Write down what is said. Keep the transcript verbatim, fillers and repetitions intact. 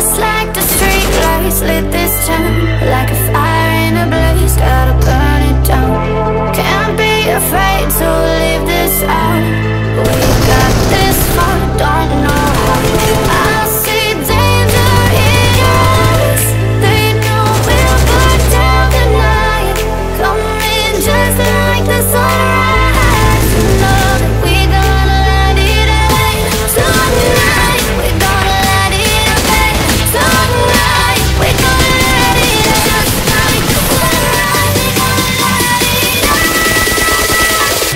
Just like the street lights lit this town, like a fire in a blaze, gotta burn it down. Can't be afraid to leave this out. We got this far, don't know how. I see danger in your eyes. They know we'll burn down the night. Coming just like the sunrise. Know that we gonna let it rain. Tonight we gonna let it rain. Tonight we gonna let it rain. Just like the sunrise, we gonna let it rain.